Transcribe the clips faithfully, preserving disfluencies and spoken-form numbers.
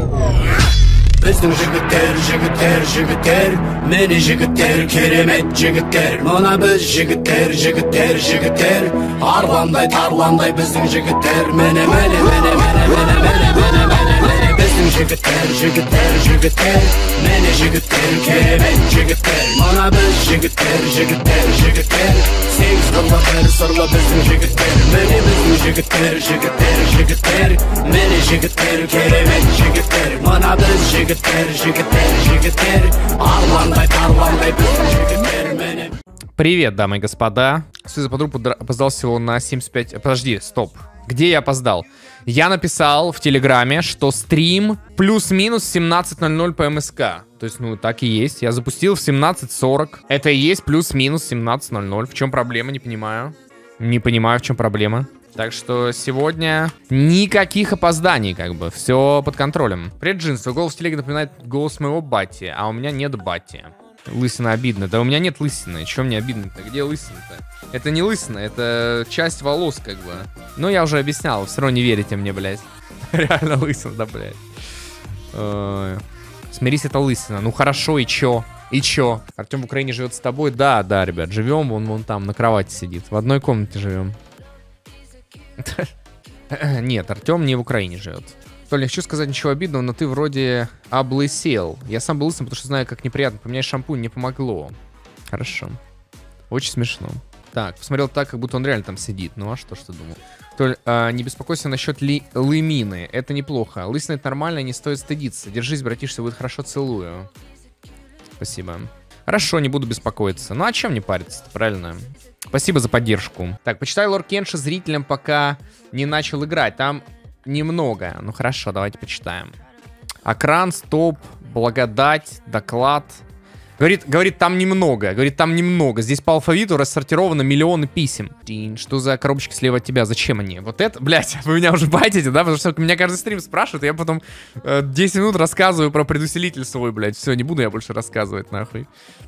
Bizim jigitler, jigitler, jigitler, meni jigitler, keremet jigitler. Mona biz jigitler, jigitler, jigitler, arlanday, tarlanday bizim jigitler. Mene, mene, mene, mene, mene, mene, mene, mene, mene. Bizim jigitler, jigitler, jigitler, meni jigitler, keremet jigitler. Mona biz jigitler, jigitler, jigitler, sekiz kıllı bir sırlı bizim jigitler. Meni bizim jigitler, jigitler, jigitler, meni jigitler, keremet jigitler. Mona biz jigitler. Привет, дамы и господа. Все за подругу опоздал всего на семьдесят пять... Подожди, стоп. Где я опоздал? Я написал в Телеграме, что стрим плюс-минус семнадцать ноль ноль по МСК. То есть, ну, так и есть. Я запустил в семнадцать сорок. Это и есть плюс-минус семнадцать ноль ноль. В чем проблема, не понимаю. Не понимаю, в чем проблема. Так что сегодня никаких опозданий, как бы. Все под контролем. Привет, Джинс. Твой голос в телеге напоминает голос моего бати, а у меня нет бати. Лысина обидно. Да у меня нет лысины. Чего мне обидно-то? Где лысина-то? Это не лысина, это часть волос, как бы. Ну, я уже объяснял. Все равно не верите мне, блядь. Реально лысина, да, блядь. Ой. Смирись, это лысина. Ну, хорошо, и чё? И чё? Артем в Украине живет с тобой? Да, да, ребят. Живем, он вон там на кровати сидит. В одной комнате живем. Нет, Артем не в Украине живет. Толя, не хочу сказать ничего обидного, но ты вроде облысел. Я сам был лысым, потому что знаю, как неприятно. Поменять шампунь не помогло. Хорошо. Очень смешно. Так, посмотрел так, как будто он реально там сидит. Ну а что, что думал? Толь, а, не беспокойся насчет ли лымины. Это неплохо. Лысина это нормально, не стоит стыдиться. Держись, братишка, будет хорошо, целую. Спасибо. Хорошо, не буду беспокоиться. Ну а чем не париться-то, правильно? Спасибо за поддержку. Так, почитай лор Кенши зрителям, пока не начал играть. Там немного. Ну хорошо, давайте почитаем. Акран, стоп, благодать, доклад. Говорит, говорит, там немного. Говорит, там немного. Здесь по алфавиту рассортировано миллионы писем. Что за коробочки слева от тебя? Зачем они? Вот это, блядь, вы меня уже байтите, да? Потому что меня каждый стрим спрашивает, и я потом э, десять минут рассказываю про предусилитель свой, блядь. Все, не буду я больше рассказывать, нахуй.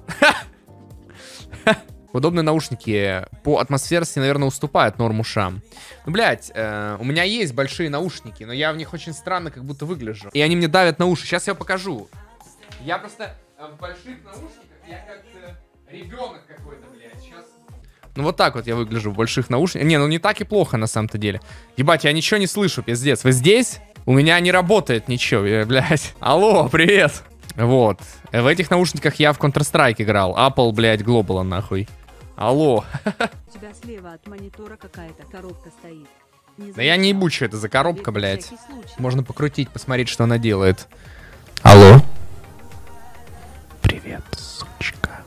Удобные наушники по атмосферности, наверное, уступают норму шам. Ну, блядь, э, у меня есть большие наушники, но я в них очень странно как будто выгляжу. И они мне давят на уши. Сейчас я покажу. Я просто э, в больших наушниках, я как э, ребенок какой-то, блядь. Сейчас... Ну, вот так вот я выгляжу в больших наушниках. Не, ну не так и плохо на самом-то деле. Ебать, я ничего не слышу, пиздец. Вы здесь? У меня не работает ничего, я, блядь. Алло, привет. Вот. В этих наушниках я в Counter-Strike играл. Apple, блядь, Global, нахуй. Алло. У тебя слева от монитора какая-то коробка стоит. Не да я не ебу, что это за коробка, блядь. Можно покрутить, посмотреть, что она делает. Алло. Привет, сучка.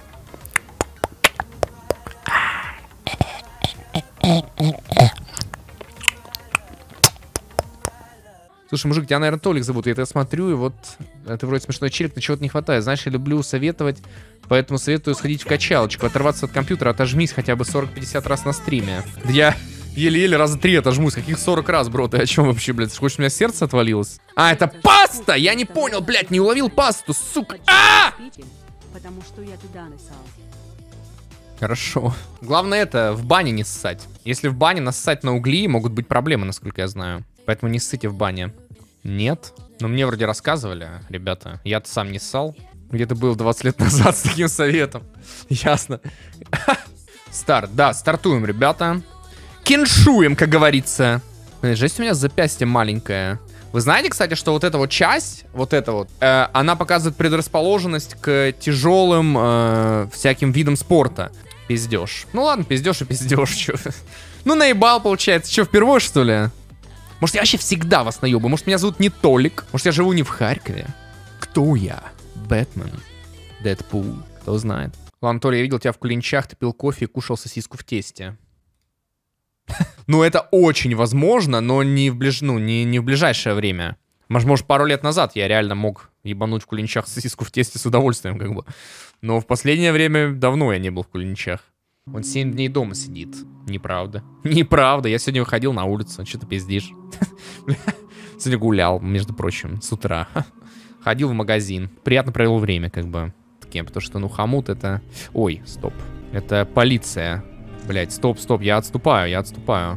Слушай, мужик, тебя, наверное, Толик зовут. Я тебя смотрю, и вот ты вроде смешной челик, но чего-то не хватает. Знаешь, я люблю советовать, поэтому советую сходить в качалочку, оторваться от компьютера, отожмись хотя бы сорок-пятьдесят раз на стриме. Я еле-еле раза три отожмусь. Каких сорок раз, бро? Ты о чем вообще, блядь? Хочешь, у меня сердце отвалилось? А, это паста! Я не понял, блядь, не уловил пасту, сука! А! Потому что я туда насал. Хорошо. Главное это, в бане не ссать. Если в бане нассать на угли, могут быть проблемы, насколько я знаю. Поэтому не ссыте в бане. Нет? Но мне вроде рассказывали, ребята. Я-то сам не ссал. Где-то был двадцать лет назад с таким советом. Ясно. Старт, да, стартуем, ребята. Кеншуем, как говорится. Жесть, у меня запястье маленькое. Вы знаете, кстати, что вот эта вот часть, вот эта вот, э, она показывает предрасположенность к тяжелым э, всяким видам спорта. Пиздеж. Ну ладно, пиздеж и пиздеж. Чё? Ну наебал, получается. Что, впервые, что ли? Может, я вообще всегда вас наебаю? Может, меня зовут не Толик? Может, я живу не в Харькове? Кто я? Бэтмен? Дэдпул? Кто знает? Ладно, Толя, я видел тебя в клинчах, ты пил кофе и кушал сосиску в тесте. Ну, это очень возможно, но не в, ближ... ну, не, не в ближайшее время. Может, может, пару лет назад я реально мог ебануть в кулинчах сосиску в тесте с удовольствием, как бы. Но в последнее время давно я не был в кулинчах. Он семь дней дома сидит. Неправда. Неправда. Я сегодня выходил на улицу. Что ты пиздишь? Сегодня гулял, между прочим, с утра. Ходил в магазин. Приятно провел время, как бы. Таким, потому что, ну, хомут это... Ой, стоп. Это полиция. Блять, стоп, стоп, я отступаю, я отступаю.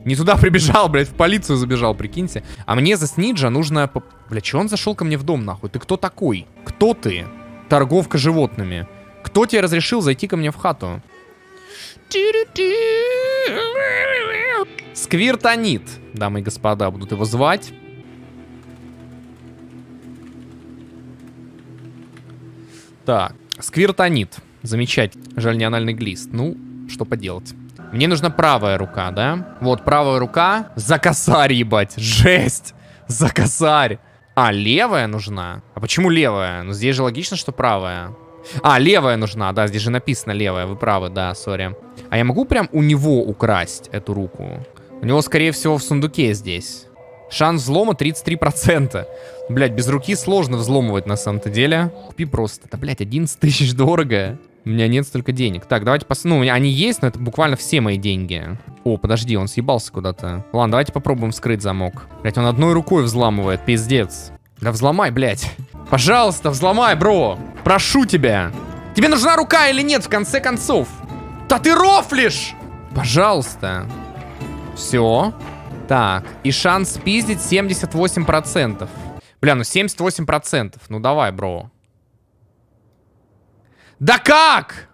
Не туда прибежал, блядь, в полицию забежал, прикиньте. А мне за Сниджа нужно... Бля, че он зашел ко мне в дом, нахуй? Ты кто такой? Кто ты? Торговка животными. Кто тебе разрешил зайти ко мне в хату? Сквиртонит, дамы и господа, будут его звать. Так, сквиртонит. Замечательно. Жаль, не анальный глист. Ну, что поделать. Мне нужна правая рука, да? Вот, правая рука. За косарь, ебать. Жесть. За косарь. А, левая нужна? А почему левая? Ну, здесь же логично, что правая. А, левая нужна, да, здесь же написано левая. Вы правы, да, сори. А я могу прям у него украсть эту руку? У него, скорее всего, в сундуке здесь. Шанс взлома тридцать три процента. Блять, без руки сложно взломывать на самом-то деле. Купи просто. Да, блять, одиннадцать тысяч дорого. У меня нет столько денег. Так, давайте посмотрим. Ну, у меня они есть, но это буквально все мои деньги. О, подожди, он съебался куда-то. Ладно, давайте попробуем вскрыть замок. Блять, он одной рукой взламывает, пиздец. Да взломай, блять. Пожалуйста, взломай, бро. Прошу тебя. Тебе нужна рука или нет, в конце концов? Да ты рофлишь! Пожалуйста. Все. Так, и шанс спиздить семьдесят восемь процентов. Бля, ну семьдесят восемь процентов. Ну давай, бро. Да как?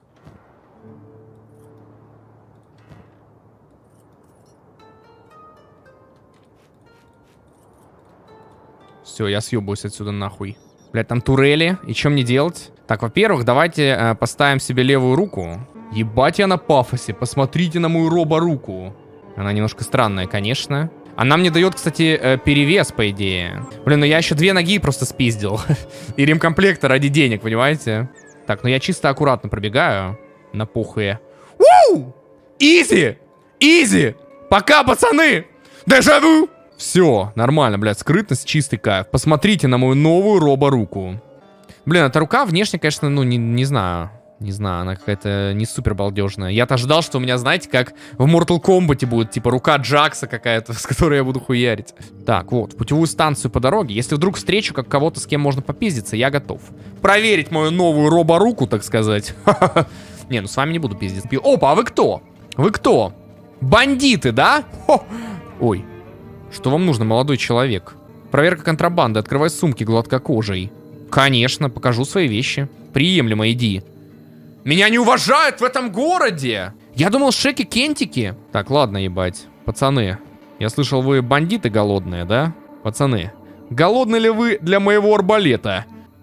Все, я съебаюсь отсюда нахуй. Блядь, там турели. И что мне делать? Так, во-первых, давайте э, поставим себе левую руку. Ебать я на пафосе. Посмотрите на мою робо-руку. Она немножко странная, конечно. Она мне дает, кстати, э, перевес, по идее. Блин, ну я еще две ноги просто спиздил. И ремкомплекта ради денег, понимаете? Так, ну я чисто аккуратно пробегаю. На похуе. Уу! Изи! Изи! Пока, пацаны! Дежавю! Все, нормально, блядь, скрытность, чистый кайф. Посмотрите на мою новую робо-руку. Блин, эта рука внешне, конечно, ну, не, не знаю. Не знаю, она какая-то не супер балдежная. Я-то ожидал, что у меня, знаете, как в Mortal Kombat будет, типа, рука Джакса какая-то, с которой я буду хуярить. Так, вот, путевую станцию по дороге. Если вдруг встречу как кого-то, с кем можно попиздиться, я готов. Проверить мою новую робо-руку, так сказать. Не, ну с вами не буду пиздиться. Опа, а вы кто? Вы кто? Бандиты, да? Ой. Что вам нужно, молодой человек? Проверка контрабанды. Открывай сумки гладкокожей. Конечно, покажу свои вещи. Приемлемо, иди. Меня не уважают в этом городе! Я думал, шеки-кентики. Так, ладно, ебать. Пацаны, я слышал, вы бандиты голодные, да? Пацаны, голодны ли вы для моего арбалета?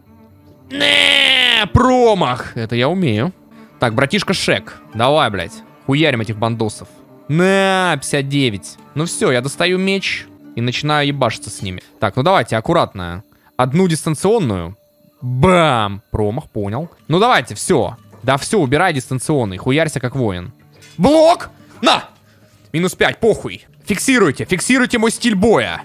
Не, промах! Это я умею. Так, братишка Шек, давай, блядь. Хуярим этих бандосов. На, пятьдесят девять. Ну все, я достаю меч и начинаю ебашиться с ними. Так, ну давайте, аккуратно. Одну дистанционную. Бам! Промах, понял. Ну давайте, все. Да все, убирай дистанционный. Хуярься как воин. Блок! На! Минус пять, похуй. Фиксируйте, фиксируйте мой стиль боя.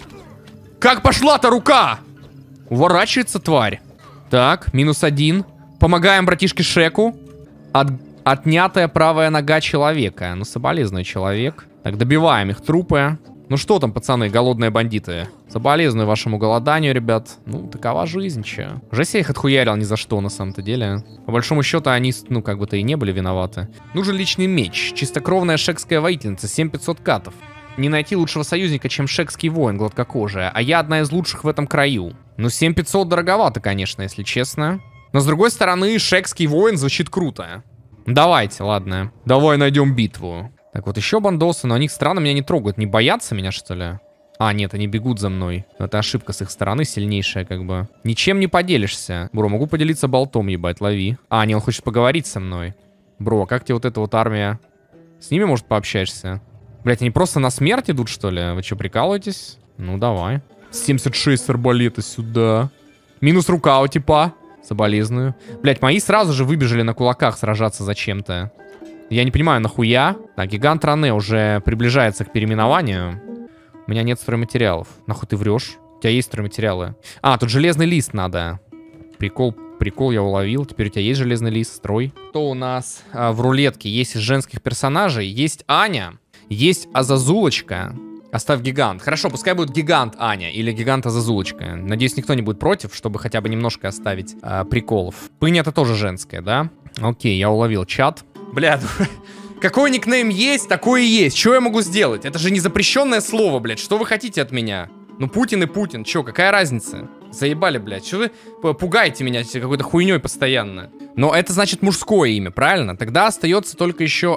Как пошла-то рука? Уворачивается тварь. Так, минус один. Помогаем братишке Шеку. От... Отнятая правая нога человека. Ну, соболезную человек. Так, добиваем их трупы. Ну что там, пацаны, голодные бандиты? Соболезную вашему голоданию, ребят. Ну, такова жизнь, че. Жесть, я их отхуярил ни за что, на самом-то деле. По большому счету, они, ну, как бы-то и не были виноваты. Нужен личный меч. Чистокровная шекская воительница. семь тысяч пятьсот катов. Не найти лучшего союзника, чем шекский воин, гладкокожая. А я одна из лучших в этом краю. Ну, семь тысяч пятьсот дороговато, конечно, если честно. Но, с другой стороны, шекский воин звучит круто. Давайте, ладно. Давай найдем битву. Так, вот еще бандосы, но они странно меня не трогают. Не боятся меня, что ли? А, нет, они бегут за мной. Это ошибка с их стороны сильнейшая, как бы. Ничем не поделишься. Бро, могу поделиться болтом, ебать, лови. А, не, он хочет поговорить со мной. Бро, как тебе вот эта вот армия? С ними, может, пообщаешься? Блять, они просто на смерть идут, что ли? Вы что, прикалываетесь? Ну, давай. семьдесят шесть арбалета сюда. Минус рука у типа. Соболезную. Блять, мои сразу же выбежали на кулаках сражаться зачем-то. Я не понимаю, нахуя. Так, гигант Ране уже приближается к переименованию. У меня нет стройматериалов. Нахуй ты врешь? У тебя есть стройматериалы. А, тут железный лист надо. Прикол, прикол я уловил. Теперь у тебя есть железный лист, строй. Кто у нас а, в рулетке есть из женских персонажей? Есть Аня. Есть Азазулочка. Оставь гигант. Хорошо, пускай будет гигант Аня или гигант Азазулочка. Надеюсь, никто не будет против, чтобы хотя бы немножко оставить а, приколов. Пынь это тоже женская, да? Окей, я уловил чат. Бля, Какой никнейм есть, такой и есть. Что я могу сделать? Это же не запрещенное слово, блядь. Что вы хотите от меня? Ну, Путин и Путин. Чё, какая разница? Заебали, блядь. Что вы пугаете меня какой-то хуйней постоянно? Но это значит мужское имя, правильно? Тогда остается только еще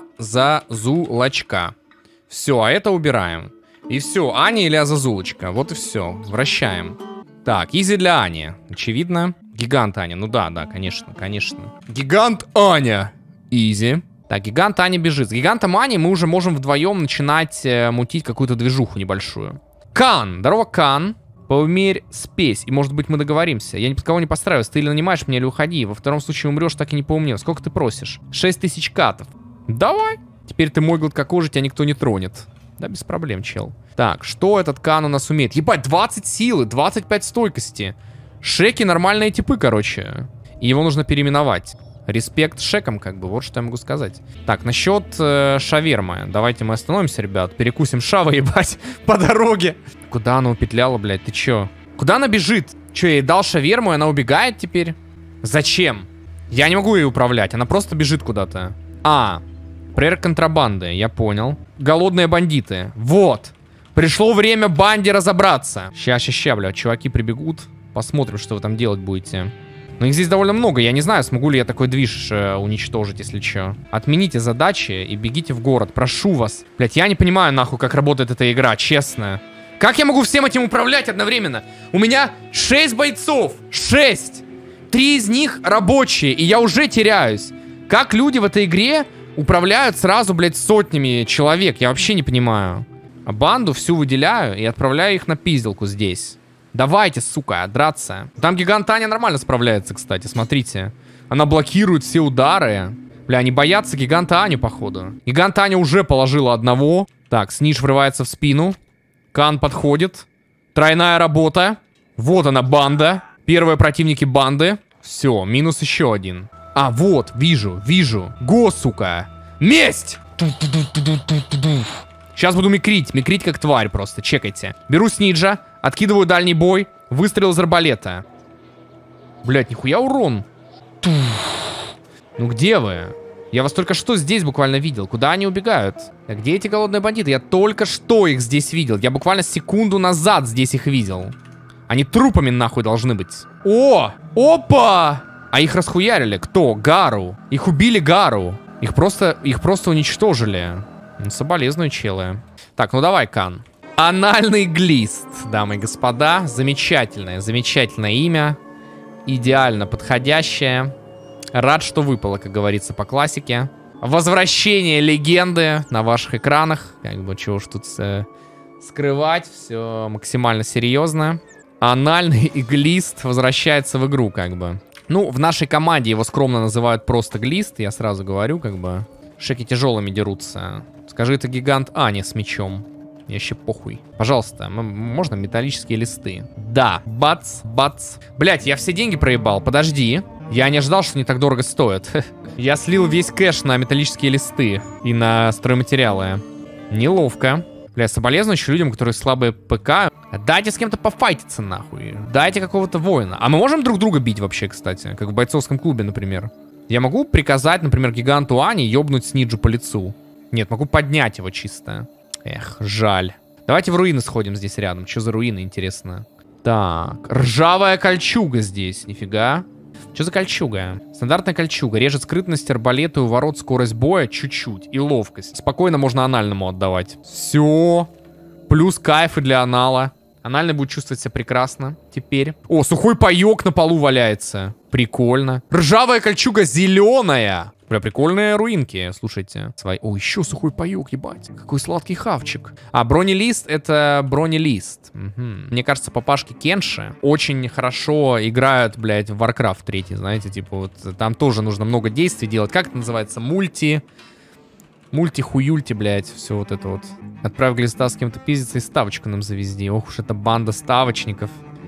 Азазулочка. Все, а это убираем. И все, Аня или Азазулочка. Вот и все. Вращаем. Так, изи для Ани. Очевидно. Гигант Аня. Ну да, да, конечно, конечно. Гигант Аня. Изи. Так, гигант Аня бежит. С гигантом Ани мы уже можем вдвоем начинать э, мутить какую-то движуху небольшую. Кан. Здорово, Кан. Поумерь спесь. И может быть мы договоримся. Я ни под кого не подстраиваюсь. Ты или нанимаешь меня, или уходи. Во втором случае умрешь, так и не поумнел. Сколько ты просишь? шесть тысяч катов. Давай. Теперь ты мой гладкокожий, тебя никто не тронет. Да, без проблем, чел. Так, что этот Кан у нас умеет? Ебать, двадцать силы, двадцать пять стойкости. Шеки нормальные типы, короче. И его нужно переименовать. Респект шекам, как бы, вот что я могу сказать. Так, насчет э, шавермы. Давайте мы остановимся, ребят. Перекусим шавы, ебать, по дороге. Куда она упетляла, блядь, ты чё? Куда она бежит? Чё, я ей дал шаверму, и она убегает теперь? Зачем? Я не могу ей управлять, она просто бежит куда-то. А, проверка контрабанды, я понял. Голодные бандиты, вот. Пришло время банде разобраться. Ща, ща, ща, блядь, чуваки прибегут. Посмотрим, что вы там делать будете. Но их здесь довольно много, я не знаю, смогу ли я такой движ э, уничтожить, если что. Отмените задачи и бегите в город, прошу вас. Блять, я не понимаю, нахуй, как работает эта игра, честно. Как я могу всем этим управлять одновременно? У меня шесть бойцов, шесть. Три из них рабочие, и я уже теряюсь. Как люди в этой игре управляют сразу, блядь, сотнями человек, я вообще не понимаю. А банду всю выделяю и отправляю их на пизделку здесь. Давайте, сука, драться. Там гигант Аня нормально справляется, кстати, смотрите. Она блокирует все удары. Бля, они боятся гиганта Аню, походу. Гигант Аня уже положила одного. Так, Сниж врывается в спину. Кан подходит. Тройная работа. Вот она, банда. Первые противники банды. Все, минус еще один. А, вот, вижу, вижу. Го, сука. Месть! Сейчас буду микрить. Микрить как тварь просто, чекайте. Беру Сниджа. Откидываю дальний бой. Выстрел из арбалета. Блять, нихуя урон. Ну где вы? Я вас только что здесь буквально видел. Куда они убегают? А где эти голодные бандиты? Я только что их здесь видел. Я буквально секунду назад здесь их видел. Они трупами нахуй должны быть. О! Опа! А их расхуярили. Кто? Гару. Их убили Гару. Их просто, их просто уничтожили. Соболезную, челы. Так, ну давай, Кан. Анальный глист, дамы и господа. Замечательное, замечательное имя. Идеально подходящее. Рад, что выпало, как говорится, по классике. Возвращение легенды на ваших экранах. Как бы, чего уж тут э, скрывать. Все максимально серьезно. Анальный глист возвращается в игру, как бы. Ну, в нашей команде его скромно называют просто глист. Я сразу говорю, как бы. Шеки тяжелыми дерутся. Скажи, это гигант Аня с мечом. Я вообще похуй. Пожалуйста, можно металлические листы? Да. Бац, бац. Блять, я все деньги проебал. Подожди. Я не ожидал, что они так дорого стоят. Я слил весь кэш на металлические листы и на стройматериалы. Неловко. Бля, соболезную еще людям, которые слабые ПК. Дайте с кем-то пофайтиться, нахуй. Дайте какого-то воина. А мы можем друг друга бить вообще, кстати? Как в бойцовском клубе, например. Я могу приказать, например, гиганту Ани ёбнуть Сниджу по лицу. Нет, могу поднять его чисто. Эх, жаль. Давайте в руины сходим здесь рядом. Что за руины, интересно? Так, ржавая кольчуга здесь. Нифига. Что за кольчуга? Стандартная кольчуга. Режет скрытность, арбалет и у ворот, скорость боя чуть-чуть. И ловкость. Спокойно можно анальному отдавать. Все. Плюс кайфы для анала. Анальный будет чувствовать себя прекрасно. Теперь. О, сухой паёк на полу валяется. Прикольно. Ржавая кольчуга зеленая. Бля, прикольные руинки, слушайте. Свои... О, еще сухой паёк, ебать. Какой сладкий хавчик. А, бронелист — это бронелист. Угу. Мне кажется, папашки Кенши очень хорошо играют, блядь, в Warcraft три, знаете, типа вот там тоже нужно много действий делать. Как это называется? Мульти. Мульти-хуюльти, блядь, все вот это вот. Отправь глиста с кем-то пиздиться и ставочку нам завезди. Ох уж это банда ставочников.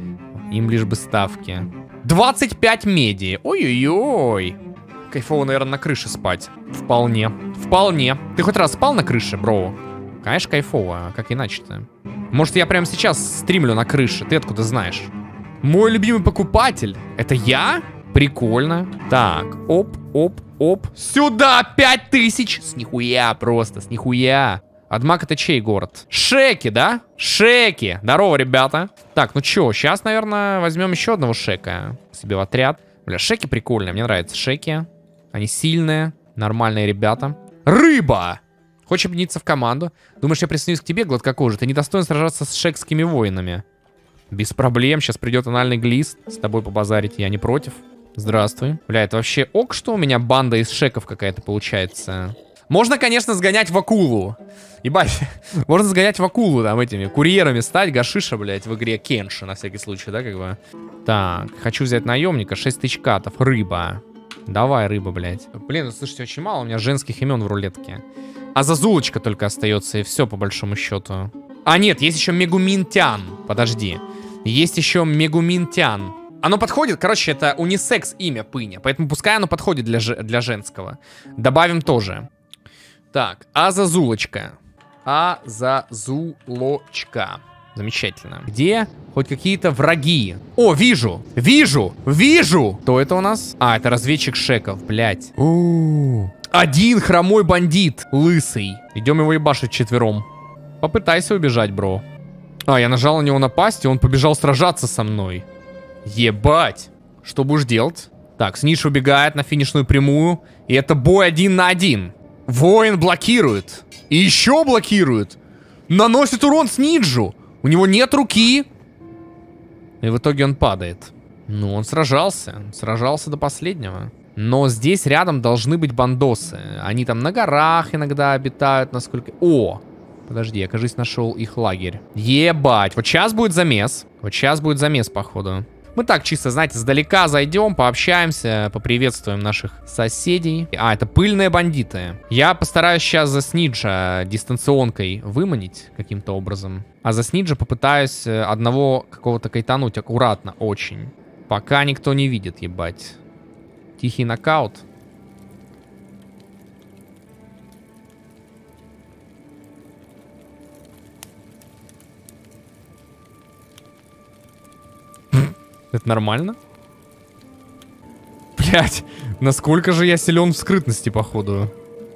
Им лишь бы ставки. двадцать пять меди. Ой-ой-ой. Кайфово, наверное, на крыше спать. Вполне. Вполне. Ты хоть раз спал на крыше, бро? Конечно, кайфово. А как иначе-то? Может, я прямо сейчас стримлю на крыше? Ты откуда знаешь? Мой любимый покупатель. Это я? Прикольно. Так, оп, оп, оп. Сюда пять тысяч. С нихуя просто, с нихуя. Адмак это чей город? Шеки, да? Шеки. Здорово, ребята. Так, ну чё, сейчас, наверное, возьмем еще одного Шека себе в отряд. Бля, Шеки прикольные, мне нравятся Шеки. Они сильные, нормальные ребята. Рыба! Хочешь объединиться в команду? Думаешь, я присоединюсь к тебе, гладкокожий? Ты недостоин сражаться с шекскими воинами. Без проблем, сейчас придет анальный глист. С тобой побазарить я не против. Здравствуй. Бля, это вообще ок, что у меня банда из шеков какая-то получается. Можно, конечно, сгонять в акулу. Ебать, можно сгонять в акулу там этими курьерами стать, гашиша, блядь, в игре Кенши, на всякий случай, да, как бы. Так, хочу взять наемника, шесть тысяч катов, рыба. Давай, рыба, блядь. Блин, ну слушайте, очень мало у меня женских имен в рулетке. А Зазулочка только остается, и все, по большому счету. А, нет, есть еще Мегуминтян. Подожди. Есть еще Мегуминтян. Оно подходит, короче, это унисекс имя Пыня, поэтому пускай оно подходит для, для женского. Добавим тоже. Так, Азазулочка. Азазулочка. Замечательно. Где хоть какие-то враги? О, вижу! Вижу! Вижу! Кто это у нас? А, это разведчик шеков, блядь. У-у-у. Один хромой бандит, лысый. Идем его ебашить четвером. Попытайся убежать, бро. А, я нажал на него напасть, и он побежал сражаться со мной. Ебать! Что будешь делать? Так, Снидж убегает на финишную прямую. И это бой один на один. Воин блокирует. И еще блокирует. Наносит урон Сниджу. У него нет руки. И в итоге он падает. Ну, он сражался. Он сражался до последнего. Но здесь рядом должны быть бандосы. Они там на горах иногда обитают, насколько... О! Подожди, я, кажется, нашел их лагерь. Ебать! Вот сейчас будет замес. Вот сейчас будет замес, походу. Мы так чисто, знаете, сдалека зайдем, пообщаемся, поприветствуем наших соседей. А, это пыльные бандиты. Я постараюсь сейчас за Сниджа дистанционкой выманить каким-то образом. А за Сниджа попытаюсь одного какого-то кайтануть аккуратно, очень. Пока никто не видит, ебать. Тихий нокаут. Это нормально? Блять, насколько же я силен в скрытности, походу.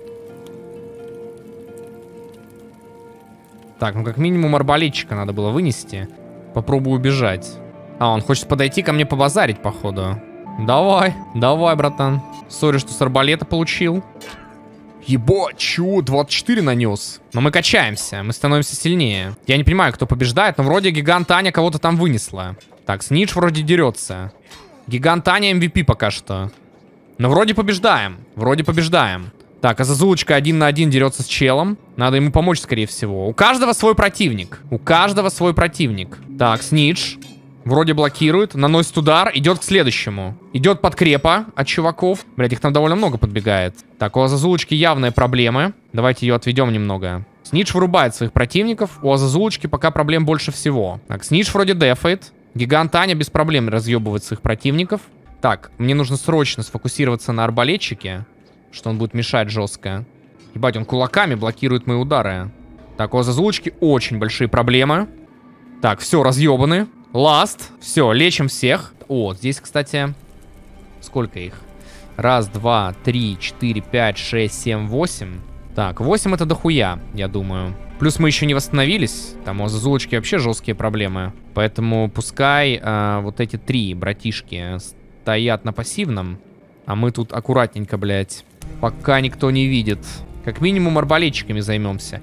Так, ну как минимум арбалетчика надо было вынести. Попробую убежать. А, он хочет подойти ко мне побазарить, походу. Давай, давай, братан. Сори, что с арбалета получил. Ебать, чё, двадцать четыре нанес. Но мы качаемся, мы становимся сильнее. Я не понимаю, кто побеждает, но вроде гигант Аня кого-то там вынесла. Так, Снидж вроде дерется. Гигант Аня эм ви пи пока что. Но вроде побеждаем, вроде побеждаем. Так, а Зазулочка один на один дерется с челом. Надо ему помочь, скорее всего. У каждого свой противник. У каждого свой противник. Так, Снидж вроде блокирует, наносит удар, идет к следующему. Идет подкрепа от чуваков. Блять, их там довольно много подбегает. Так, у Азазулочки явные проблемы. Давайте ее отведем немного. Снидж вырубает своих противников. У Азазулочки пока проблем больше всего. Так, Снидж вроде дефает. Гигант Аня без проблем разъебывает своих противников. Так, мне нужно срочно сфокусироваться на арбалетчике, что он будет мешать жестко. Ебать, он кулаками блокирует мои удары. Так, у Азазулочки очень большие проблемы. Так, все, разъебаны. Ласт. Все, лечим всех. О, здесь, кстати, сколько их? Раз, два, три, четыре, пять, шесть, семь, восемь. Так, восемь это дохуя, я думаю. Плюс мы еще не восстановились. Там у Азазулочки вообще жесткие проблемы. Поэтому пускай э, вот эти три братишки стоят на пассивном. А мы тут аккуратненько, блядь, пока никто не видит. Как минимум арбалетчиками займемся.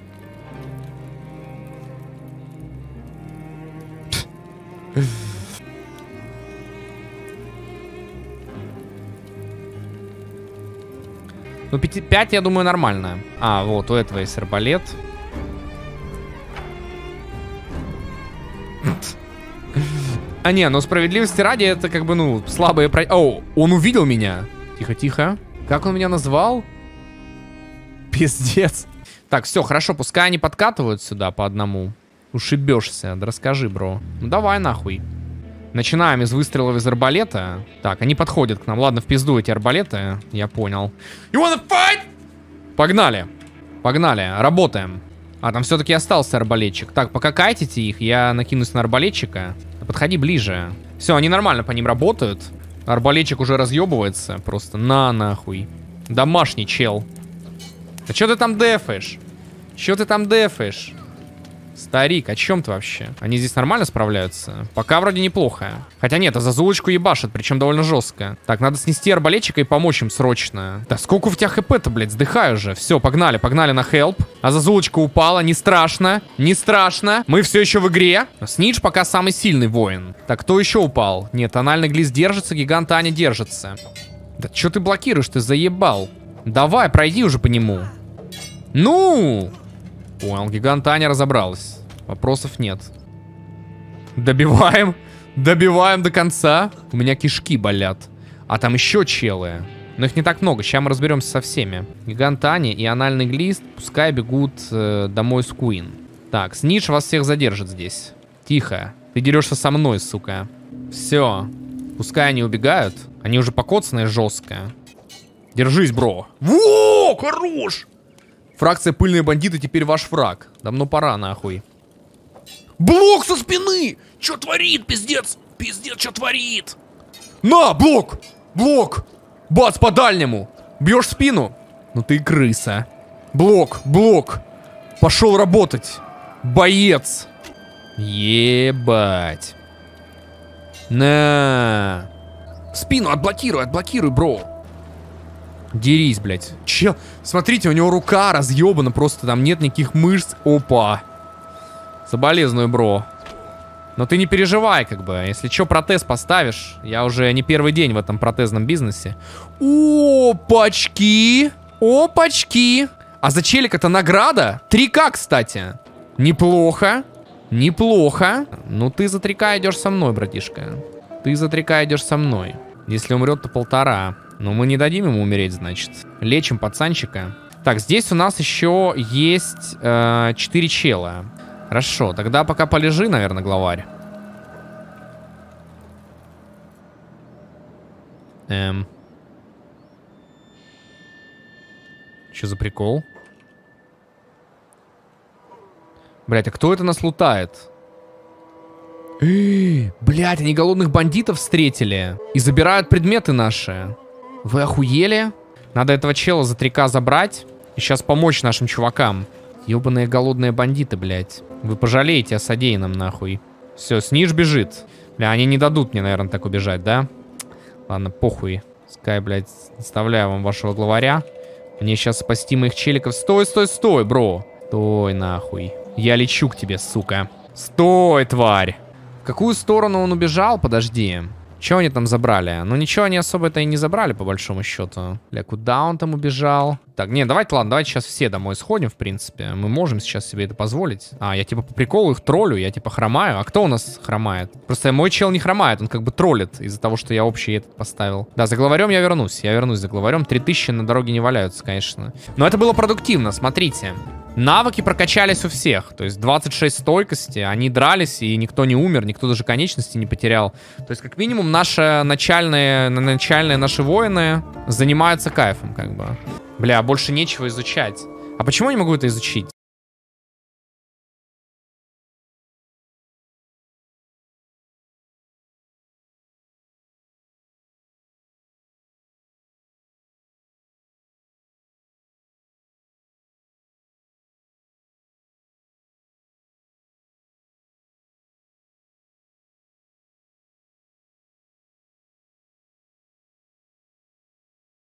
Ну, пять, я думаю, нормально. А, вот, у этого есть арбалет. А не, ну справедливости ради, это как бы, ну, слабые про... О, он увидел меня. Тихо-тихо. Как он меня назвал? Пиздец. Так, все, хорошо, пускай они подкатывают сюда по одному. Ушибешься, да расскажи, бро. Ну давай нахуй. Начинаем из выстрелов из арбалета. Так, они подходят к нам. Ладно, в пизду эти арбалеты. Я понял. You wanna fight? Погнали. Погнали, работаем. А, там все-таки остался арбалетчик. Так, пока кайтите их, я накинусь на арбалетчика. Подходи ближе. Все, они нормально по ним работают. Арбалетчик уже разъебывается. Просто на нахуй. Домашний чел. Да что ты там дефаешь? Что ты там дефаешь? Старик, о чем ты вообще? Они здесь нормально справляются? Пока вроде неплохо. Хотя нет, а зазулочку ебашат, причем довольно жестко. Так, надо снести арбалетчика и помочь им срочно. Да сколько у тебя хп-то, блядь, сдыхаю уже. Все, погнали, погнали на хелп. А зазулочка упала, не страшно. Не страшно. Мы все еще в игре. Снидж пока самый сильный воин. Так, кто еще упал? Нет, анальный глиз держится, гигант Аня держится. Да что ты блокируешь, ты заебал. Давай, пройди уже по нему. Ну! Понял, гигант Аня разобралась. Вопросов нет. Добиваем. Добиваем до конца. У меня кишки болят. А там еще челы. Но их не так много. Сейчас мы разберемся со всеми. Гигант Аня и анальный глист пускай бегут э, домой с Куин. Так, Снидж вас всех задержит здесь. Тихо. Ты дерешься со мной, сука. Все. Пускай они убегают. Они уже покоцанные жестко. Держись, бро. Во, хорош! Фракция пыльные бандиты теперь ваш враг. Давно пора, нахуй. Блок со спины! Чё творит, пиздец? Пиздец, что творит? На, блок! Блок! Бац, по дальнему! Бьешь спину? Ну ты крыса. Блок, блок! Пошел работать! Боец! Ебать! На! Спину отблокируй, отблокируй, бро! Дерись, блядь. Чел, смотрите, у него рука разъебана, просто там нет никаких мышц. Опа. Соболезную, бро. Но ты не переживай, как бы. Если что, протез поставишь. Я уже не первый день в этом протезном бизнесе. Опачки. Опачки. А за челик-то награда? три ка, кстати. Неплохо. Неплохо. Ну ты за три ка идешь со мной, братишка. Ты за три ка идешь со мной. Если умрет, то полтора. Но мы не дадим ему умереть, значит. Лечим пацанчика. Так, здесь у нас еще есть э, четыре чела. Хорошо, тогда пока полежи, наверное, главарь. Эм. Что за прикол? Блять, а кто это нас лутает? Блять, они голодных бандитов встретили. И забирают предметы наши. Вы охуели? Надо этого чела за три ка забрать. И сейчас помочь нашим чувакам. Ёбаные голодные бандиты, блять. Вы пожалеете о содеянном, нахуй. Все, Снидж бежит. Бля, они не дадут мне, наверное, так убежать, да? Ладно, похуй. Скай, блядь, оставляю вам вашего главаря. Мне сейчас спасти моих челиков. Стой, стой, стой, бро. Стой, нахуй. Я лечу к тебе, сука. Стой, тварь. В какую сторону он убежал? Подожди. Чего они там забрали? Ну ничего они особо-то и не забрали, по большому счету. Бля, куда он там убежал? Так, не, давайте, ладно, давайте сейчас все домой сходим, в принципе. Мы можем сейчас себе это позволить. А, я типа по приколу их троллю, я типа хромаю. А кто у нас хромает? Просто мой чел не хромает, он как бы троллит из-за того, что я общий этот поставил. Да, за главарем я вернусь, я вернусь за главарем. три тысячи на дороге не валяются, конечно. Но это было продуктивно, смотрите. Навыки прокачались у всех. То есть двадцать шесть стойкости, они дрались, и никто не умер, никто даже конечности не потерял. То есть как минимум наши начальные, начальные наши воины занимаются кайфом, как бы. Бля, больше нечего изучать. А почему я не могу это изучить?